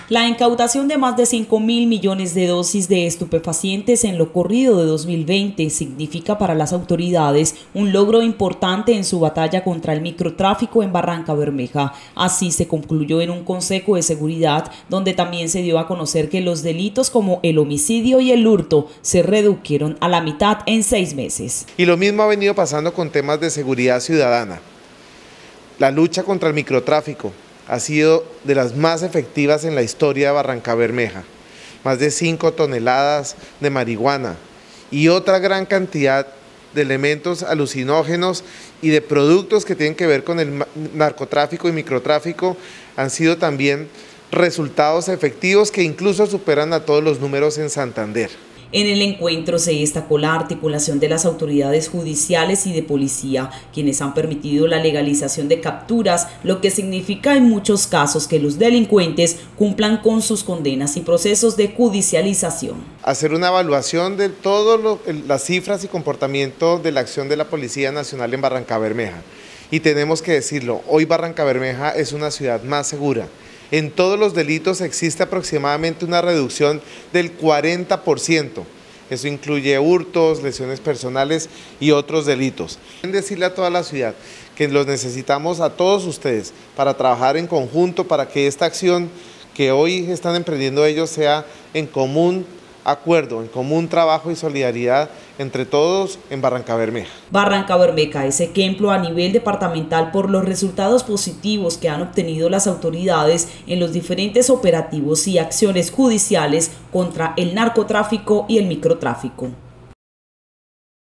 La incautación de más de 5.000 millones de dosis de estupefacientes en lo corrido de 2020 significa para las autoridades un logro importante en su batalla contra el microtráfico en Barrancabermeja. Así se concluyó en un consejo de seguridad donde también se dio a conocer que los delitos como el homicidio y el hurto se redujeron a la mitad en 6 meses. Y lo mismo ha venido pasando con temas de seguridad ciudadana. La lucha contra el microtráfico ha sido de las más efectivas en la historia de Barrancabermeja. Más de 5 toneladas de marihuana y otra gran cantidad de elementos alucinógenos y de productos que tienen que ver con el narcotráfico y microtráfico han sido también resultados efectivos que incluso superan a todos los números en Santander. En el encuentro se destacó la articulación de las autoridades judiciales y de policía, quienes han permitido la legalización de capturas, lo que significa en muchos casos que los delincuentes cumplan con sus condenas y procesos de judicialización. Hacer una evaluación de todas las cifras y comportamiento de la acción de la Policía Nacional en Barrancabermeja. Y tenemos que decirlo, hoy Barrancabermeja es una ciudad más segura. En todos los delitos existe aproximadamente una reducción del 40%. Eso incluye hurtos, lesiones personales y otros delitos. Decirle a toda la ciudad que los necesitamos a todos ustedes para trabajar en conjunto, para que esta acción que hoy están emprendiendo ellos sea en común acuerdo, en común trabajo y solidaridad entre todos en Barrancabermeja. Barrancabermeja es ejemplo a nivel departamental por los resultados positivos que han obtenido las autoridades en los diferentes operativos y acciones judiciales contra el narcotráfico y el microtráfico.